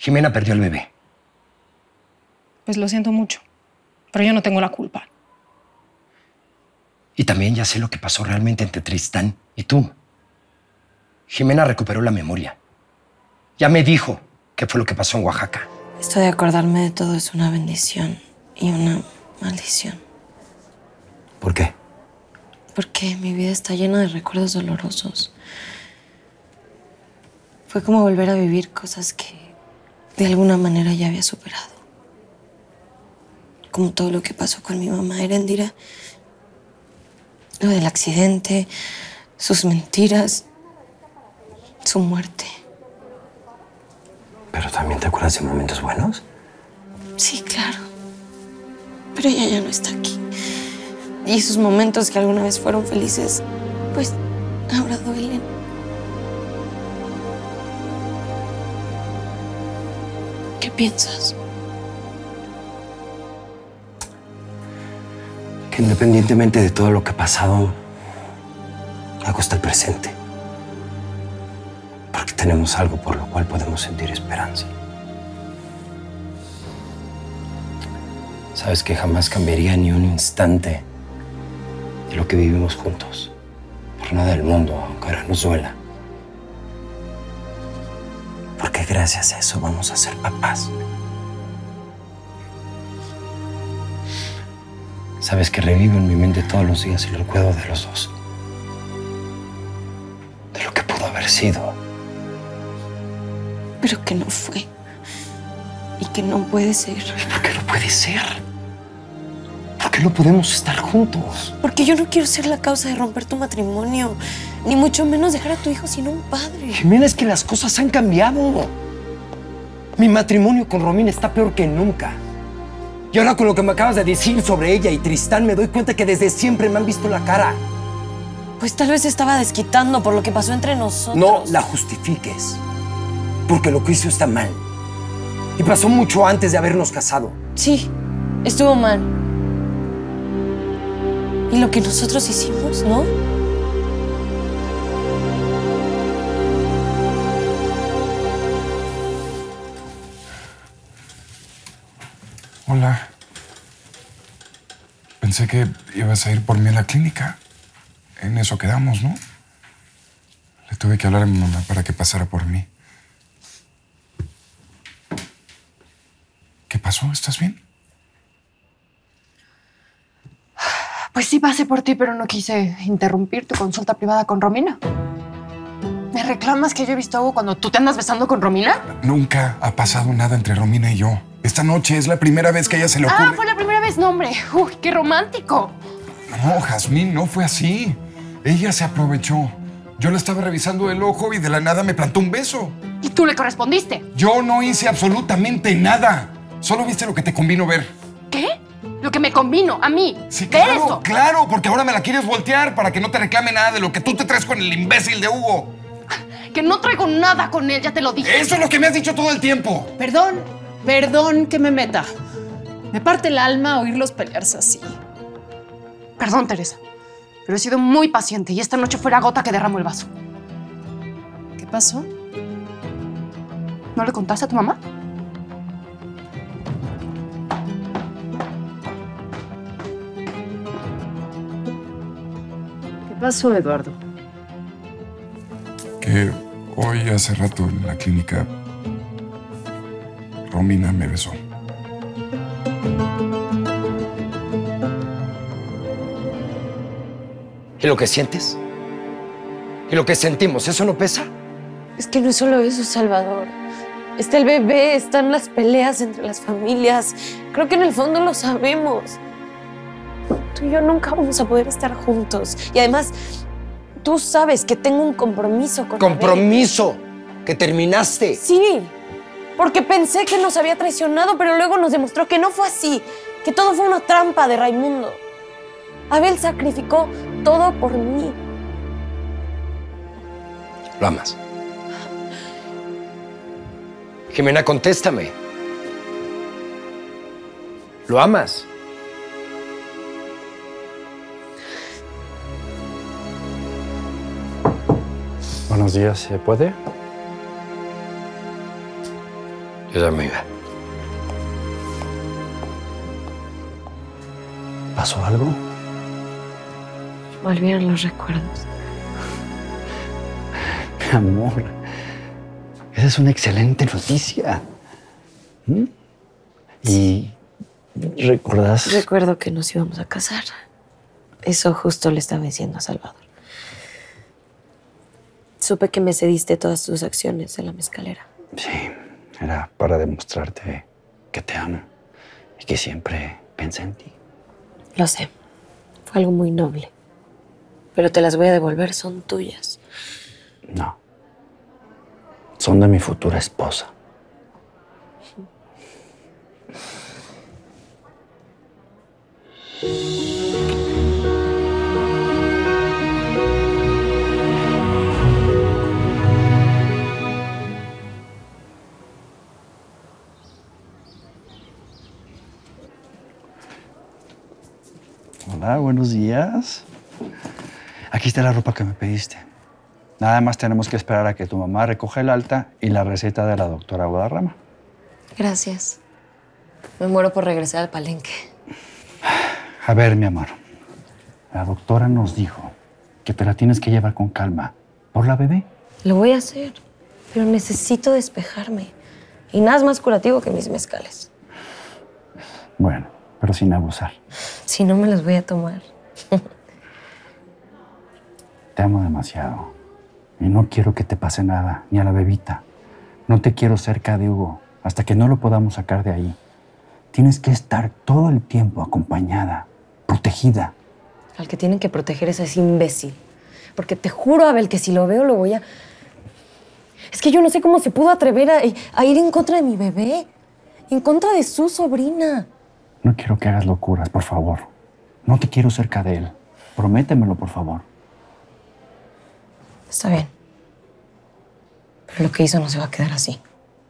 Jimena perdió al bebé. Pues lo siento mucho, pero yo no tengo la culpa. Y también ya sé lo que pasó realmente entre Tristán y tú. Jimena recuperó la memoria. Ya me dijo qué fue lo que pasó en Oaxaca. Esto de acordarme de todo es una bendición y una maldición. ¿Por qué? Porque mi vida está llena de recuerdos dolorosos. Fue como volver a vivir cosas que de alguna manera ya había superado. Como todo lo que pasó con mi mamá Erendira. Lo del accidente, sus mentiras, su muerte. ¿Pero también te acuerdas de momentos buenos? Sí, claro. Pero ella ya no está aquí. Y esos momentos que alguna vez fueron felices, pues ahora duelen. ¿Qué piensas? Que independientemente de todo lo que ha pasado, me gusta el presente. Porque tenemos algo por lo cual podemos sentir esperanza. Sabes que jamás cambiaría ni un instante de lo que vivimos juntos. Por nada del mundo, aunque ahora nos duela. Porque gracias a eso vamos a ser papás. Sabes que revivo en mi mente todos los días el recuerdo de los dos. De lo que pudo haber sido. Pero que no fue. Y que no puede ser. ¿Y por qué no puede ser? ¿Por qué no podemos estar juntos? Porque yo no quiero ser la causa de romper tu matrimonio. Ni mucho menos dejar a tu hijo sin un padre. Jimena, es que las cosas han cambiado. Mi matrimonio con Romina está peor que nunca. Y ahora con lo que me acabas de decir sobre ella y Tristán, me doy cuenta que desde siempre me han visto la cara. Pues tal vez estaba desquitando por lo que pasó entre nosotros. No la justifiques. Porque lo que hizo está mal. Y pasó mucho antes de habernos casado. Sí, estuvo mal. ¿Y lo que nosotros hicimos, no? Hola. Pensé que ibas a ir por mí a la clínica. En eso quedamos, ¿no? Le tuve que hablar a mi mamá para que pasara por mí. ¿Qué pasó? ¿Estás bien? Pues sí pasé por ti, pero no quise interrumpir tu consulta privada con Romina. ¿Me reclamas que yo he visto algo cuando tú te andas besando con Romina? Nunca ha pasado nada entre Romina y yo. Esta noche es la primera vez que a ella se le ocurre... Ah, fue la primera vez, no, hombre. Uy, qué romántico. No, Jazmín, no fue así. Ella se aprovechó. Yo le estaba revisando el ojo y de la nada me plantó un beso. ¿Y tú le correspondiste? Yo no hice absolutamente nada. Solo viste lo que te convino ver. ¿Qué? Lo que me convino, a mí. Sí, ¿Qué claro, es eso? claro, porque ahora me la quieres voltear para que no te reclame nada de lo que tú te traes con el imbécil de Hugo. Que no traigo nada con él, ya te lo dije. Eso es lo que me has dicho todo el tiempo. Perdón que me meta. Me parte el alma oírlos pelearse así. Perdón, Teresa, pero he sido muy paciente y esta noche fue la gota que derramó el vaso. ¿Qué pasó? ¿No le contaste a tu mamá? ¿Qué pasó, Eduardo? Que hoy hace rato en la clínica Romina me besó. ¿Y lo que sientes? ¿Y lo que sentimos? ¿Eso no pesa? Es que no es solo eso, Salvador. Está el bebé, están las peleas entre las familias. Creo que en el fondo lo sabemos. Tú y yo nunca vamos a poder estar juntos. Y además, tú sabes que tengo un compromiso con ¿Compromiso? ¿Que terminaste? Sí, porque pensé que nos había traicionado, pero luego nos demostró que no fue así, que todo fue una trampa de Raimundo. Abel sacrificó todo por mí. ¿Lo amas? Jimena, contéstame. ¿Lo amas? Buenos días, ¿se puede? Es amiga. ¿Pasó algo? Volvieron los recuerdos. Mi amor, esa es una excelente noticia. ¿Mm? ¿Y recordás? Recuerdo que nos íbamos a casar. Eso justo le estaba diciendo a Salvador. Supe que me cediste todas tus acciones en la mezcalera. Sí, era para demostrarte que te amo y que siempre pensé en ti. Lo sé. Fue algo muy noble. Pero te las voy a devolver, son tuyas. No. Son de mi futura esposa. Hola, buenos días. Aquí está la ropa que me pediste. Nada más tenemos que esperar a que tu mamá recoja el alta y la receta de la doctora Guadarrama. Gracias. Me muero por regresar al palenque. A ver, mi amor. La doctora nos dijo que te la tienes que llevar con calma por la bebé. Lo voy a hacer, pero necesito despejarme. Y nada es más curativo que mis mezcales. Bueno, pero sin abusar. Si no, me los voy a tomar. Te amo demasiado. Y no quiero que te pase nada, ni a la bebita. No te quiero cerca de Hugo hasta que no lo podamos sacar de ahí. Tienes que estar todo el tiempo acompañada, protegida. Al que tienen que proteger es a ese imbécil. Porque te juro, Abel, que si lo veo lo voy a... Es que yo no sé cómo se pudo atrever a ir en contra de mi bebé. En contra de su sobrina. No quiero que hagas locuras, por favor. No te quiero cerca de él. Prométemelo, por favor. Está bien. Pero lo que hizo no se va a quedar así.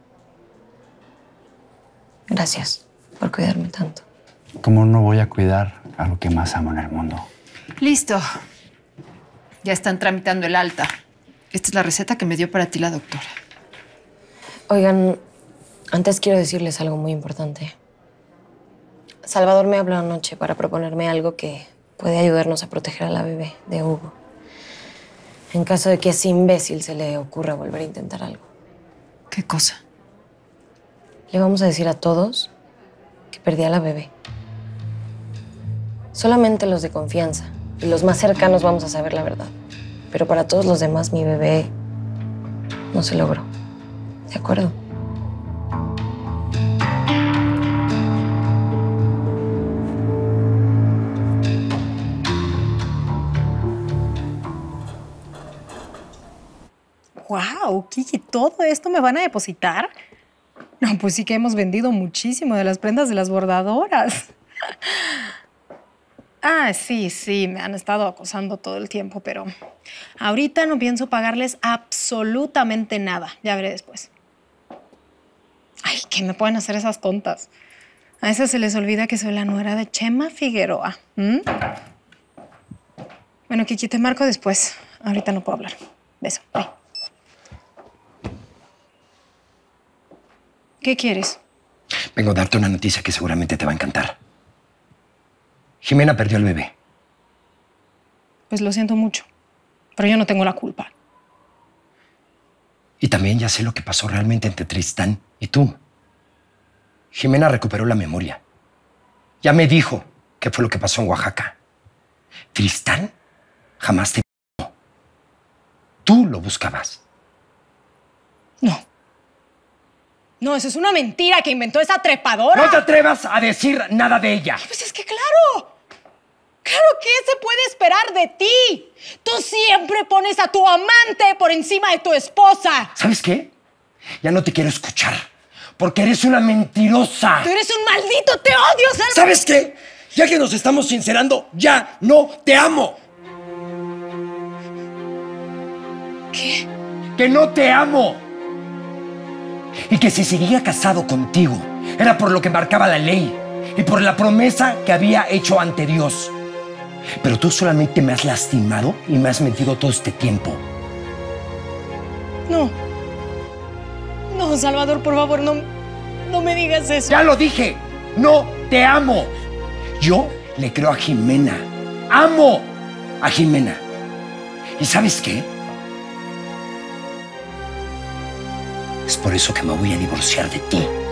Gracias por cuidarme tanto. ¿Cómo no voy a cuidar a lo que más amo en el mundo? Listo. Ya están tramitando el alta. Esta es la receta que me dio para ti la doctora. Oigan, antes quiero decirles algo muy importante. Salvador me habló anoche para proponerme algo que puede ayudarnos a proteger a la bebé de Hugo. En caso de que a ese imbécil se le ocurra volver a intentar algo. ¿Qué cosa? Le vamos a decir a todos que perdí a la bebé. Solamente los de confianza y los más cercanos vamos a saber la verdad. Pero para todos los demás, mi bebé no se logró. ¿De acuerdo? ¡Wow! Kiki, ¿todo esto me van a depositar? No, pues sí que hemos vendido muchísimo de las prendas de las bordadoras. Ah, sí, me han estado acosando todo el tiempo, pero ahorita no pienso pagarles absolutamente nada. Ya veré después. Ay, ¿qué me pueden hacer esas tontas? A esas se les olvida que soy la nuera de Chema Figueroa. Bueno, Kiki, te marco después. Ahorita no puedo hablar. Beso. Bye. ¿Qué quieres? Vengo a darte una noticia que seguramente te va a encantar. Jimena perdió al bebé. Pues lo siento mucho, pero yo no tengo la culpa. Y también ya sé lo que pasó realmente entre Tristán y tú. Jimena recuperó la memoria. Ya me dijo qué fue lo que pasó en Oaxaca. Tristán jamás te buscó. Tú lo buscabas. No, eso es una mentira que inventó esa trepadora. No te atrevas a decir nada de ella. Pues es que claro que se puede esperar de ti. Tú siempre pones a tu amante por encima de tu esposa. ¿Sabes qué? Ya no te quiero escuchar, porque eres una mentirosa. Tú eres un maldito, te odio, Salvador. ¿Sabes qué? Ya que nos estamos sincerando, ya no te amo. ¿Qué? Que no te amo. Y que si seguía casado contigo, era por lo que marcaba la ley y por la promesa que había hecho ante Dios. Pero tú solamente me has lastimado y me has mentido todo este tiempo. No, Salvador, por favor, no No me digas eso. Ya lo dije. No te amo. Yo le creo a Jimena. Amo a Jimena. ¿Y sabes qué? Es por eso que me voy a divorciar de ti.